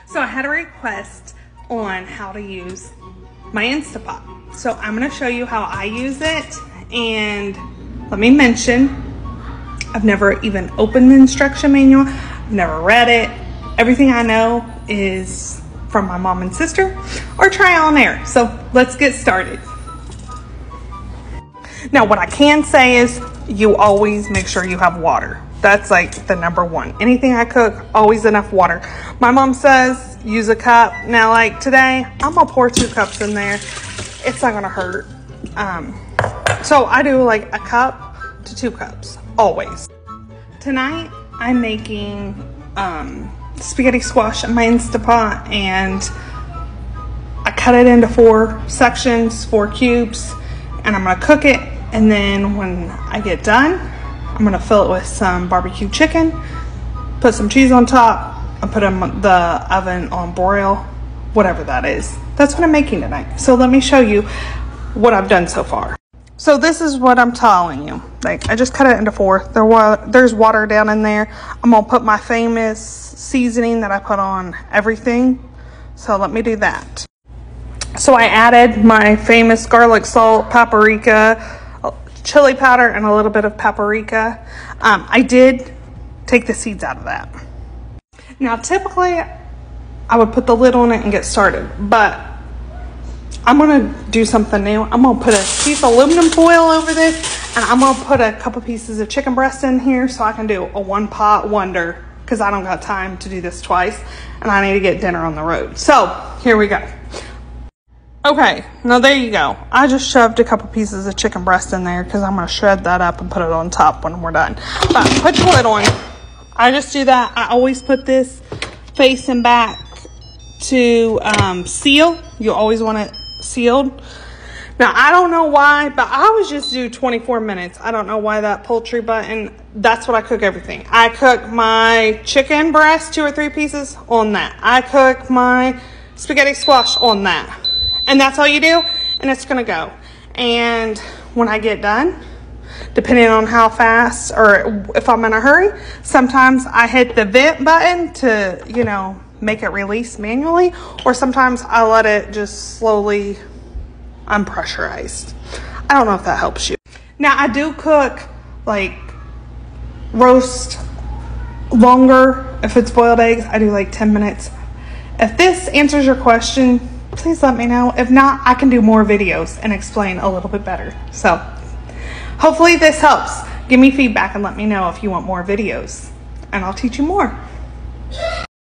So I had a request on how to use my Instapot. So I'm gonna show you how I use it, and let me mention, I've never even opened the instruction manual. I've never read it. Everything I know is from my mom and sister or trial and error. So let's get started. Now what I can say is you always make sure you have water. That's like the number one. Anything I cook, always enough water. My mom says use a cup. Now like today, I'm gonna pour 2 cups in there. It's not gonna hurt. So I do like a cup to 2 cups, always. Tonight, I'm making spaghetti squash in my Instapot, and I cut it into 4 sections, 4 cubes, and I'm gonna cook it. And then when I get done, I'm gonna fill it with some barbecue chicken, put some cheese on top, and put them in the oven on broil, whatever that is. That's what I'm making tonight. So let me show you what I've done so far. So this is what I'm telling you. Like, I just cut it into 4. There's water down in there. I'm gonna put my famous seasoning that I put on everything. So let me do that. So I added my famous garlic salt, paprika, chili powder, and a little bit of paprika. I did take the seeds out of that. Now typically I would put the lid on it and get started, but I'm gonna do something new. I'm gonna put a piece of aluminum foil over this, and I'm gonna put a couple pieces of chicken breast in here so I can do a 1-pot wonder, because I don't got time to do this twice and I need to get dinner on the road. So here we go. Okay, now there you go. I just shoved a couple pieces of chicken breast in there because I'm gonna shred that up and put it on top when we're done. But put your lid on. I just do that. I always put this facing back to seal. You always want it sealed. Now I don't know why, but I always just do 24 minutes. I don't know why that poultry button. That's what I cook everything. I cook my chicken breast, 2 or 3 pieces on that. I cook my spaghetti squash on that. And that's all you do, and it's gonna go. And when I get done, depending on how fast or if I'm in a hurry, sometimes I hit the vent button to, you know, make it release manually, or sometimes I let it just slowly unpressurized. I don't know if that helps you. Now I do cook like roast longer. If it's boiled eggs, I do like 10 minutes. If this answers your question, please let me know. If not, I can do more videos and explain a little bit better. So hopefully this helps. Give me feedback and let me know if you want more videos, and I'll teach you more.